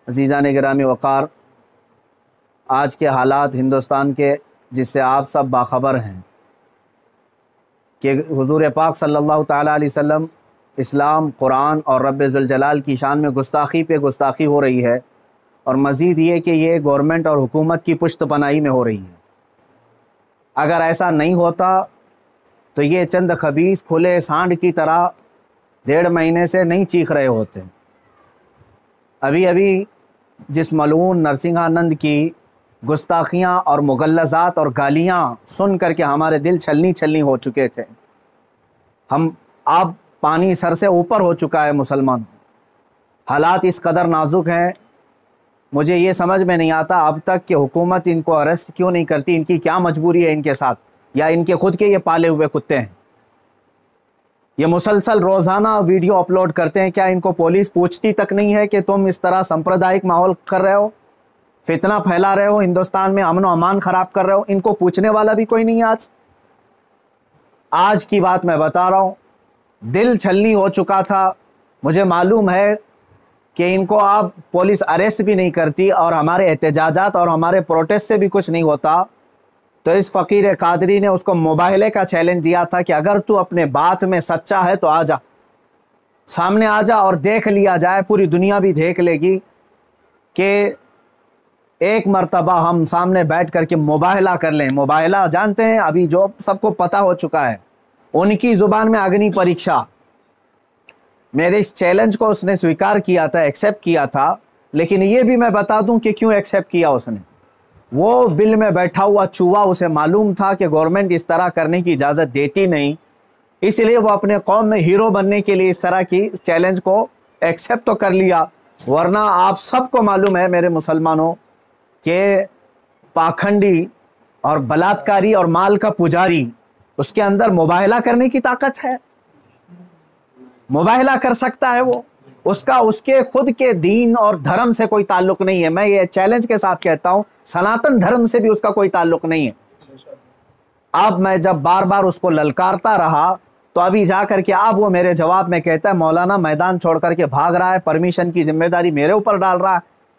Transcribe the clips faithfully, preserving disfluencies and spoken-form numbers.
अज़ीज़ान गिरामी वक़ार, आज के हालात हिंदुस्तान के जिससे आप सब बाखबर हैं कि हुज़ूर पाक सल्लल्लाहु ताला अलैहि वसल्लम, इस्लाम, कुरान और रब्ब ज़ुल जलाल की शान में गुस्ताखी पे गुस्ताखी हो रही है। और मज़ीद ये कि ये गवर्नमेंट और हुकूमत की पुश्त पनाही में हो रही है। अगर ऐसा नहीं होता तो ये चंद खबीस खुले सांड की तरह डेढ़ महीने से नहीं चीख रहे होते। अभी अभी जिस मलून नरसिंहानंद की गुस्ताखियाँ और मुगल्लज़ात और गालियाँ सुन कर के हमारे दिल छलनी छलनी हो चुके थे। हम अब पानी सर से ऊपर हो चुका है मुसलमान। हालात इस कदर नाजुक हैं, मुझे ये समझ में नहीं आता अब तक कि हुकूमत इनको अरेस्ट क्यों नहीं करती। इनकी क्या मजबूरी है इनके साथ, या इनके खुद के ये पाले हुए कुत्ते हैं। ये मुसलसल रोज़ाना वीडियो अपलोड करते हैं, क्या इनको पुलिस पूछती तक नहीं है कि तुम इस तरह सांप्रदायिक माहौल कर रहे हो, फितना फैला रहे हो, हिंदुस्तान में अमन व अमान ख़राब कर रहे हो। इनको पूछने वाला भी कोई नहीं है। आज आज की बात मैं बता रहा हूँ, दिल छलनी हो चुका था। मुझे मालूम है कि इनको अब पुलिस अरेस्ट भी नहीं करती और हमारे एहतजाजात और हमारे प्रोटेस्ट से भी कुछ नहीं होता। तो इस फ़कीर कादरी ने उसको मुबाहले का चैलेंज दिया था कि अगर तू अपने बात में सच्चा है तो आ जा, सामने आ जा और देख लिया जाए, पूरी दुनिया भी देख लेगी कि एक मर्तबा हम सामने बैठ कर के मुबाहला कर लें। मुबाहला जानते हैं, अभी जो सबको पता हो चुका है, उनकी ज़ुबान में अग्नि परीक्षा। मेरे इस चैलेंज को उसने स्वीकार किया था, एक्सेप्ट किया था। लेकिन ये भी मैं बता दूं कि क्यों एक्सेप्ट किया उसने। वो बिल में बैठा हुआ चूहा, उसे मालूम था कि गवर्नमेंट इस तरह करने की इजाज़त देती नहीं, इसलिए वो अपने कौम में हीरो बनने के लिए इस तरह की चैलेंज को एक्सेप्ट तो कर लिया। वरना आप सबको मालूम है मेरे मुसलमानों कि पाखंडी और बलात्कारी और माल का पुजारी, उसके अंदर मुबाहला करने की ताकत है। मुबाहला कर सकता है वो, उसका उसके खुद के दीन और धर्म से कोई ताल्लुक नहीं है। मैं ये चैलेंज के साथ कहता हूं, सनातन धर्म से भी उसका कोई ताल्लुक नहीं है। अब मैं जब बार बार उसको ललकारता रहा तो अभी जा करके अब वो मेरे जवाब में कहता है, मौलाना मैदान छोड़ करके भाग रहा है, परमिशन की जिम्मेदारी मेरे ऊपर डाल रहा है।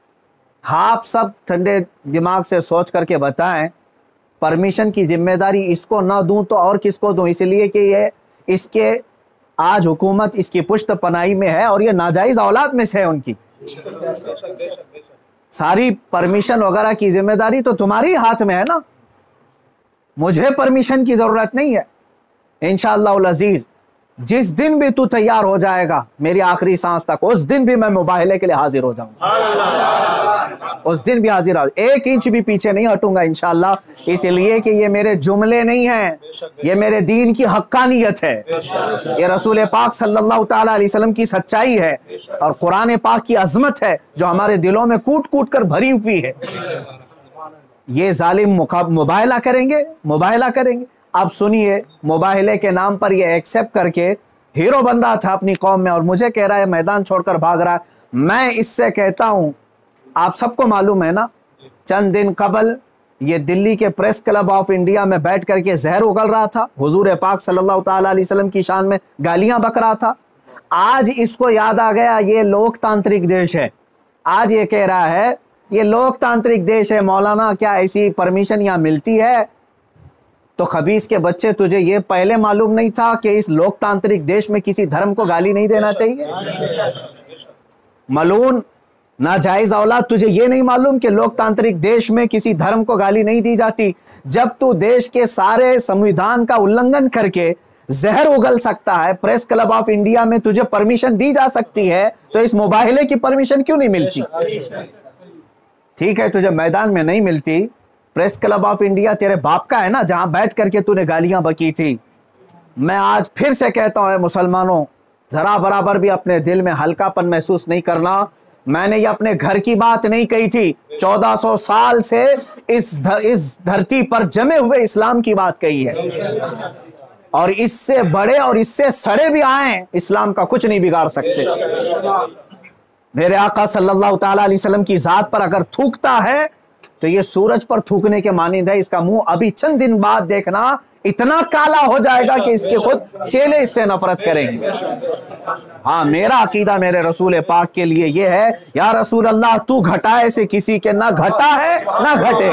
आप सब ठंडे दिमाग से सोच करके बताएं, परमिशन की जिम्मेदारी इसको ना दूं तो और किसको दूं? इसलिए कि ये इसके आज हुकूमत इसकी पुश्त पनाही में है और ये नाजायज औलाद में से है उनकी। सारी परमिशन वगैरह की जिम्मेदारी तो तुम्हारी हाथ में है ना, मुझे परमिशन की जरूरत नहीं है। इंशाअल्लाह अज़ीज, जिस दिन भी तू तैयार हो जाएगा मेरी आखिरी सांस तक, उस दिन भी मैं मुबाहले के लिए हाजिर हो जाऊंगा। उस दिन भी हाजिर हो, एक इंच भी पीछे नहीं हटूंगा इंशाअल्लाह। इसलिए कि ये मेरे जुमले नहीं हैं, ये मेरे दीन की हक्कानियत है, ये रसूल पाक सल्लल्लाहु ताला अलैहि वसल्लम की सच्चाई है और कुरान पाक की अजमत है जो हमारे दिलों में कूट कूट कर भरी हुई है। ये जालिम मुबाहला करेंगे, मुबाहला करेंगे। अब सुनिए, मुबाहले के नाम पर ये एक्सेप्ट करके हीरो बन रहा था अपनी कौम में और मुझे कह रहा है मैदान छोड़कर भाग रहा है। मैं इससे कहता हूं, आप सबको मालूम है ना, चंद दिन कबल ये दिल्ली के प्रेस क्लब ऑफ इंडिया में बैठ करके जहर उगल रहा था, हुजूर पाक सल्लल्लाहु ताला अलैहि वसल्लम की शान में गालियां बक रहा था। आज इसको याद आ गया ये लोकतांत्रिक देश है। आज ये कह रहा है ये लोकतांत्रिक देश है, मौलाना क्या ऐसी परमिशन यहाँ मिलती है? तो खबीस के बच्चे, तुझे ये पहले मालूम नहीं था कि इस लोकतांत्रिक देश में किसी धर्म को गाली नहीं देना चाहिए? मलून नाजायज औलाद, तुझे ये नहीं मालूम कि लोकतांत्रिक देश में किसी धर्म को गाली नहीं दी जाती? जब तू देश के सारे संविधान का उल्लंघन करके जहर उगल सकता है, प्रेस क्लब ऑफ इंडिया में तुझे परमिशन दी जा सकती है, तो इस मुबाहले की परमिशन क्यों नहीं मिलती? ठीक है, तुझे मैदान में नहीं मिलती, प्रेस क्लब ऑफ इंडिया तेरे बाप का है ना, जहां बैठ करके तूने गालियां बकी थी। मैं आज फिर से कहता हूं मुसलमानों, जरा बराबर भी अपने दिल में हल्कापन महसूस नहीं करना। मैंने ये अपने घर की बात नहीं कही थी, चौदह सौ साल से इस धर, इस धरती पर जमे हुए इस्लाम की बात कही है। और इससे बड़े और इससे सड़े भी आए, इस्लाम का कुछ नहीं बिगाड़ सकते। मेरे आका सल्लल्लाहु ताला अलैहि वसल्लम की जात पर अगर थूकता है तो ये सूरज पर थूकने के मानिंद है। इसका मुंह अभी चंद दिन बाद देखना इतना काला हो जाएगा कि इसके खुद चेले इससे नफरत करेंगे। हाँ, मेरा अकीदा मेरे रसूल पाक के लिए ये है, या रसूल अल्लाह तू घटाए से किसी के ना घटा है ना घटे।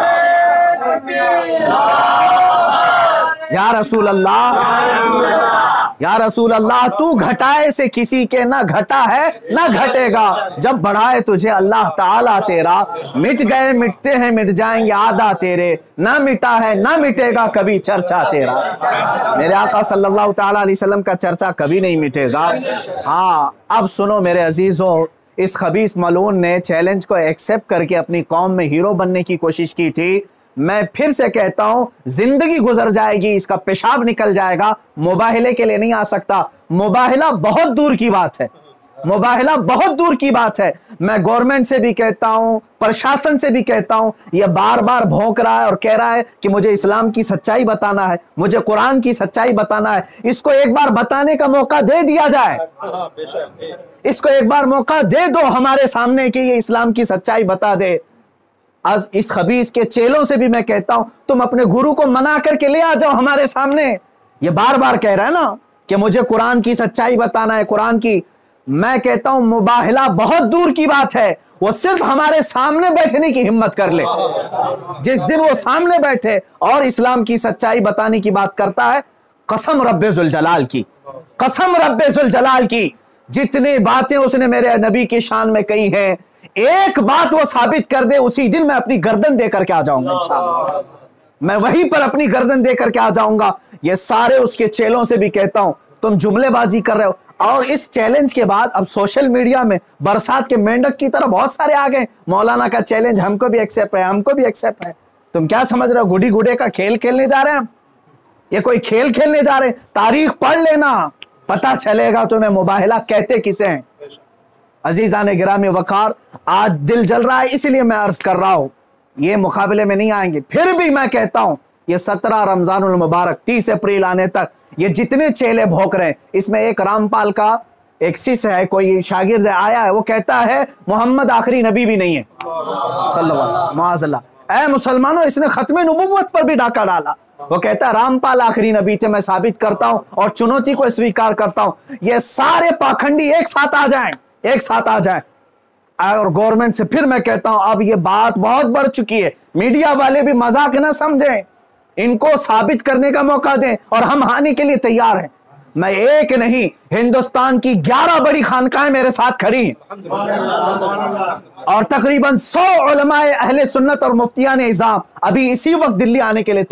या रसूल अल्लाह, या रसूल अल्लाह तू घटाए से किसी के ना घटा है ना घटेगा। जब बढ़ाए तुझे अल्लाह ताला तेरा, मिट गए मिटते हैं मिट जाएंगे आदा तेरे, ना मिटा है ना मिटेगा कभी चर्चा तेरा। मेरे आका सल्लल्लाहु ताला अलैहि वसल्लम का चर्चा कभी नहीं मिटेगा। हाँ, अब सुनो मेरे अजीजों, इस खबीस मलून ने चैलेंज को एक्सेप्ट करके अपनी कौम में हीरो बनने की कोशिश की थी। मैं फिर से कहता हूं, जिंदगी गुजर जाएगी, इसका पेशाब निकल जाएगा, मुबाहिले के लिए नहीं आ सकता। मुबाहिला बहुत दूर की बात है, मुबाहिला बहुत दूर की बात है। मैं गवर्नमेंट से भी कहता हूं, प्रशासन से भी कहता हूं, यह बार बार भौंक रहा है और कह रहा है कि मुझे इस्लाम की सच्चाई बताना है, मुझे कुरान की सच्चाई बताना है। इसको एक बार बताने का मौका दे दिया जाए, इसको एक बार मौका दे दो हमारे सामने कि ये इस्लाम की सच्चाई बता दे। आज इस खबीस के चेलों से भी मैं कहता हूं, तुम अपने गुरु को मना करके ले आ जाओ हमारे सामने। ये बार बार कह रहा है ना कि मुझे कुरान की सच्चाई बताना है, कुरान की। मैं कहता हूं मुबाहिला बहुत दूर की बात है, वो सिर्फ हमारे सामने बैठने की हिम्मत कर ले। जिस दिन वो सामने बैठे और इस्लाम की सच्चाई बताने की बात करता है, कसम रब्बे जुल जलाल की, कसम रब्बे जुल जलाल की, जितनी बातें उसने मेरे नबी की शान में कही हैं, एक बात वो साबित कर दे, उसी दिन मैं अपनी गर्दन दे करके आ जाऊंगा इंशाअल्लाह। मैं वहीं पर अपनी गर्दन दे करके आ जाऊंगा। ये सारे उसके चेलों से भी कहता हूं, तुम जुमलेबाजी कर रहे हो। और इस चैलेंज के बाद अब सोशल मीडिया में बरसात के मेंढक की तरह बहुत सारे आ गए, मौलाना का चैलेंज हमको भी एक्सेप्ट है, हमको भी एक्सेप्ट है। तुम क्या समझ रहे हो, गुडी गुडे का खेल खेलने जा रहे हैं? ये कोई खेल खेलने जा रहे हैं? तारीख पढ़ लेना, पता चलेगा तुम्हें मुबाहिला कहते किसे हैं। अजीजान गिरामी वकार, आज दिल जल रहा है इसलिए मैं अर्ज कर रहा हूं, ये मुकाबले में नहीं आएंगे। फिर भी मैं कहता हूं, ये सत्रह रमजानुल मुबारक तीस अप्रैल आने तक ये जितने चेले भोंक रहे हैं, इसमें एक रामपाल का एक शिष्य है, कोई शागिर्द आया है, वो कहता है मोहम्मद आखिरी नबी भी नहीं है सल्लल्लाहु अलैहि वसल्लम। माअज़ल्लाह। ऐ मुसलमानों, इसने खत्मे नबुव्वत पर भी डाका डाला। वो कहता है रामपाल आखिरी नबी थे, मैं साबित करता हूं और चुनौती को स्वीकार करता हूं। ये सारे पाखंडी एक साथ आ जाएं, एक साथ आ जाएं। और गवर्नमेंट से फिर मैं कहता हूं, अब ये बात बहुत बढ़ चुकी है, मीडिया वाले भी मजाक न समझें, इनको साबित करने का मौका दें और हम हानि के लिए तैयार हैं। मैं एक नहीं, हिंदुस्तान की ग्यारह बड़ी खानकाएं मेरे साथ खड़ी हैं और तकरीबन सौ उलमाए अहले सुन्नत और मुफ्तियान इज़ाम अभी इसी वक्त दिल्ली आने के लिए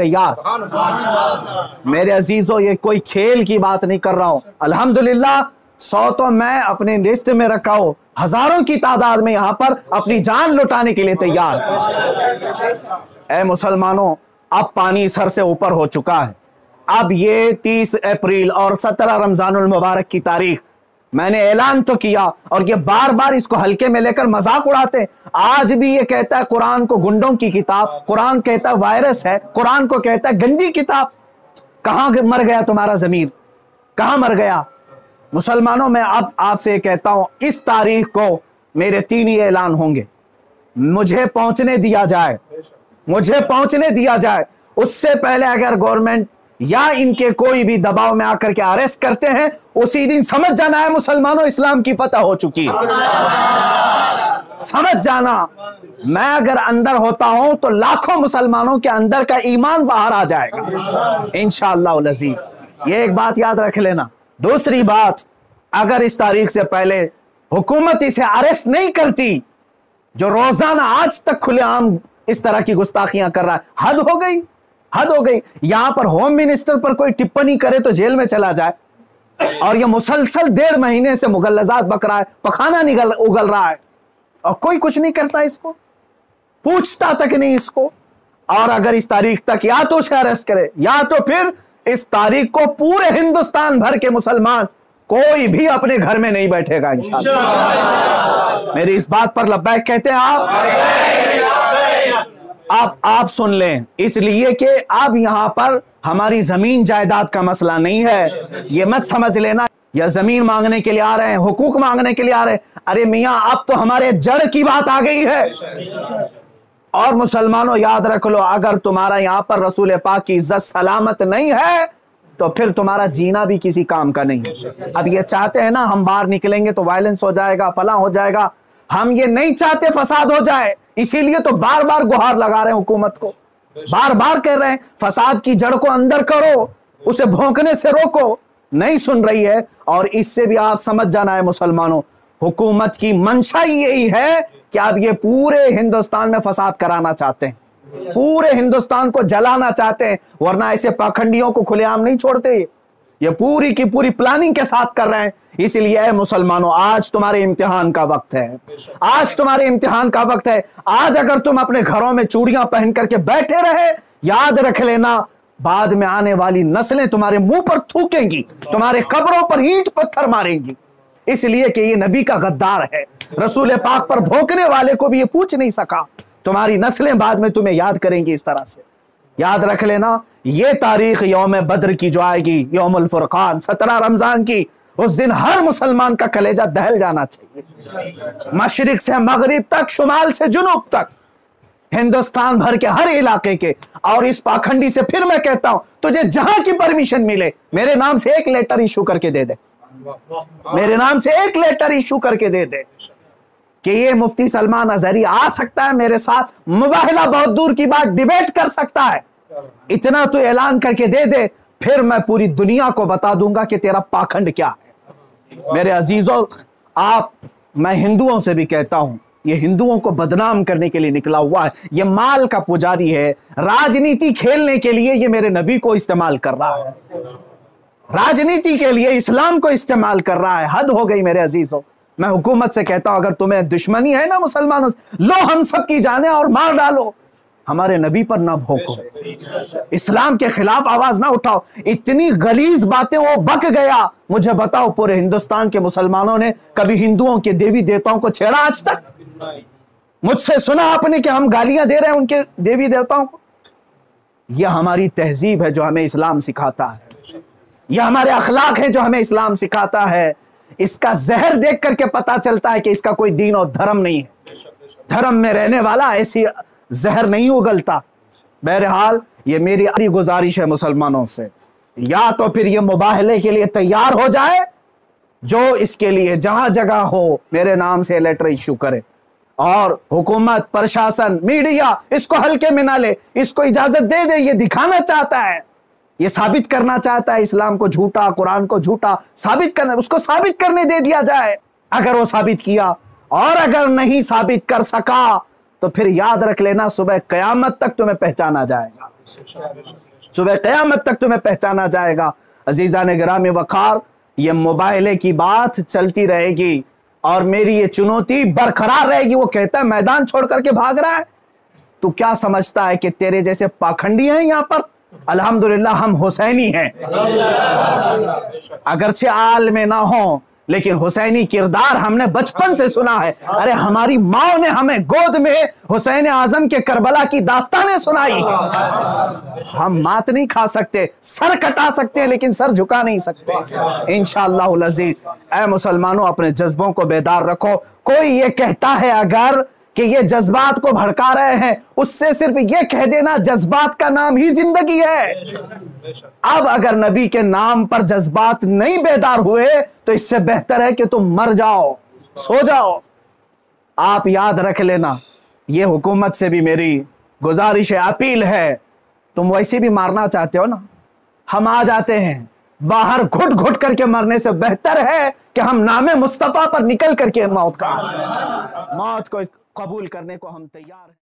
तैयार। मेरे अजीजों, ये कोई खेल की बात नहीं कर रहा हूं। अल्हम्दुलिल्लाह, सौ तो मैं अपने लिस्ट में रखा हूं, हजारों की तादाद में यहां पर अपनी जान लुटाने के लिए तैयार। ऐ मुसलमानों, अब पानी सर से ऊपर हो चुका है। अब ये तीस अप्रैल और सत्रह रमजानुल मुबारक की तारीख मैंने ऐलान तो किया और ये बार बार इसको हल्के में लेकर मजाक उड़ाते। आज भी ये कहता है कुरान को गुंडों की किताब, कुरान कहता है वायरस है, कुरान को कहता है गंदी किताब। कहां मर गया तुम्हारा ज़मीर, कहां मर गया? मुसलमानों, मैं अब आपसे कहता हूं, इस तारीख को मेरे तीन ही ऐलान होंगे, मुझे पहुंचने दिया जाए, मुझे पहुंचने दिया जाए। उससे पहले अगर गवर्नमेंट या इनके कोई भी दबाव में आकर के अरेस्ट करते हैं, उसी दिन समझ जाना है मुसलमानों, इस्लाम की फतह हो चुकी है। समझ जाना, मैं अगर अंदर होता हूं तो लाखों मुसलमानों के अंदर का ईमान बाहर आ जाएगा इंशाअल्लाह अज़ीज़। ये एक बात याद रख लेना। दूसरी बात, अगर इस तारीख से पहले हुकूमत इसे अरेस्ट नहीं करती, जो रोजाना आज तक खुलेआम इस तरह की गुस्ताखियां कर रहा है, हद हो गई, हद हो गई। यहां पर होम मिनिस्टर पर कोई टिप्पणी करे तो जेल में चला जाए, और यह मुसलसल डेढ़ महीने से मुगल्लजात बक रहा है, पखाना निगल उगल रहा है और कोई कुछ नहीं करता, इसको पूछता तक नहीं इसको। और अगर इस तारीख तक या तो उसे अरेस्ट करे या तो फिर इस तारीख को पूरे हिंदुस्तान भर के मुसलमान कोई भी अपने घर में नहीं बैठेगा इंशाअल्लाह। मेरी इस बात पर लब्बैक कहते हैं आप आप आप सुन लें, इसलिए कि अब यहां पर हमारी जमीन जायदाद का मसला नहीं है। ये मत समझ लेना या जमीन मांगने के लिए आ रहे हैं, हुकूक मांगने के लिए आ रहे हैं। अरे मियां, अब तो हमारे जड़ की बात आ गई है। और मुसलमानों याद रख लो, अगर तुम्हारा यहां पर रसूल पाक की इज्जत सलामत नहीं है तो फिर तुम्हारा जीना भी किसी काम का नहीं है। अब ये चाहते हैं ना हम बाहर निकलेंगे तो वायलेंस हो जाएगा, फला हो जाएगा, हम ये नहीं चाहते फसाद हो जाए, इसीलिए तो बार बार गुहार लगा रहे हैं हुकूमत को, बार बार कह रहे हैं फसाद की जड़ को अंदर करो, उसे भौंकने से रोको, नहीं सुन रही है। और इससे भी आप समझ जाना है मुसलमानों, हुकूमत की मंशा यही है कि आप ये पूरे हिंदुस्तान में फसाद कराना चाहते हैं, पूरे हिंदुस्तान को जलाना चाहते हैं, वरना ऐसे पाखंडियों को खुलेआम नहीं छोड़ते, ये पूरी की पूरी प्लानिंग के साथ कर रहे हैं। इसलिए मुसलमानों आज तुम्हारे इम्तिहान का वक्त है, आज तुम्हारे इम्तिहान का वक्त है। आज अगर तुम अपने घरों में चूड़ियां पहन करके बैठे रहे, याद रख लेना बाद में आने वाली नस्लें तुम्हारे मुंह पर थूकेंगी, तुम्हारे कब्रों पर ईंट पत्थर मारेंगी, इसलिए कि ये नबी का गद्दार है। रसूल पाक पर भोंकने वाले को भी ये पूछ नहीं सका, तुम्हारी नस्लें बाद में तुम्हें याद करेंगी इस तरह से। याद रख लेना, ये तारीख यौम बद्र की जो आएगी, यौमुल फुरकान, सत्रह रमजान की, उस दिन हर मुसलमान का कलेजा दहल जाना चाहिए। मशरिक से मगरिब तक, शुमाल से जुनूब तक, हिंदुस्तान भर के हर इलाके के। और इस पाखंडी से फिर मैं कहता हूं, तुझे जहां की परमिशन मिले मेरे नाम से एक लेटर इशू करके दे दे, मेरे नाम से एक लेटर इशू करके दे दे कि ये मुफ्ती सलमान अजहरी आ सकता है मेरे साथ, मुबाहला बहुत दूर की बात, डिबेट कर सकता है, इतना तो ऐलान करके दे दे, फिर मैं पूरी दुनिया को बता दूंगा कि तेरा पाखंड क्या है। मेरे अजीजों, आप, मैं हिंदुओं से भी कहता हूं, ये हिंदुओं को बदनाम करने के लिए निकला हुआ है, ये माल का पुजारी है, राजनीति खेलने के लिए ये मेरे नबी को इस्तेमाल कर रहा है, राजनीति के लिए इस्लाम को इस्तेमाल कर रहा है। हद हो गई मेरे अजीजों। मैं हुकूमत से कहता हूं, अगर तुम्हें दुश्मनी है ना मुसलमानों से, लो हम सब की जाने और मार डालो, हमारे नबी पर ना भोंको, इस्लाम के खिलाफ आवाज ना उठाओ। इतनी गलीज बातें वो बक गया। मुझे बताओ, पूरे हिंदुस्तान के मुसलमानों ने कभी हिंदुओं के देवी देवताओं को छेड़ा आज तक? मुझसे सुना आपने कि हम गालियां दे रहे हैं उनके देवी देवताओं को? यह हमारी तहजीब है जो हमें इस्लाम सिखाता है, यह हमारे अखलाक है जो हमें इस्लाम सिखाता है। इसका जहर देख करके पता चलता है कि इसका कोई दीन और धर्म नहीं है, धर्म में रहने वाला ऐसी जहर नहीं उगलता। बहरहाल ये मेरी गुजारिश है मुसलमानों से, या तो फिर ये मुबाहले के लिए तैयार हो जाए, जो इसके लिए जहां जगह हो मेरे नाम से लेटर इशू करे, और हुकूमत, प्रशासन, मीडिया इसको हल्के में ना ले, इसको इजाजत दे दे। ये दिखाना चाहता है, ये साबित करना चाहता है इस्लाम को झूठा, कुरान को झूठा साबित करना, उसको साबित करने दे दिया जाए। अगर वो साबित किया, और अगर नहीं साबित कर सका, तो फिर याद रख लेना, सुबह कयामत तक तुम्हें पहचाना जाएगा, सुबह कयामत तक तुम्हें पहचाना जाएगा। अजीजान गिरामी वकार, ये मुबाहले की बात चलती रहेगी और मेरी ये चुनौती बरकरार रहेगी। वो कहता है मैदान छोड़ करके भाग रहा है, तू क्या समझता है कि तेरे जैसे पाखंडी हैं यहां पर? अल्हम्दुलिल्लाह हम हुसैनी हैं, अगरचे आल में ना हो, लेकिन हुसैनी किरदार हमने बचपन से सुना है। अरे हमारी माँ ने हमें गोद में हुसैन आजम के करबला की दास्तानें सुनाई। हम मात नहीं खा सकते, सर कटा सकते हैं लेकिन सर झुका नहीं सकते इंशाअल्लाह अज़ीज़। ऐ मुसलमानों, अपने जज्बों को बेदार रखो। कोई ये कहता है अगर कि ये जज्बात को भड़का रहे हैं, उससे सिर्फ ये कह देना जज्बात का नाम ही जिंदगी है। अब अगर नबी के नाम पर जज्बात नहीं बेदार हुए तो इससे बेहतर है कि तुम मर जाओ, सो जाओ। आप याद रख लेना, ये हुकूमत से भी मेरी गुजारिश है, अपील है, तुम वैसे भी मारना चाहते हो ना, हम आ जाते हैं। बाहर घुट घुट करके मरने से बेहतर है कि हम नामे मुस्तफा पर निकल करके मौत का मौत को कबूल करने को हम तैयार हैं।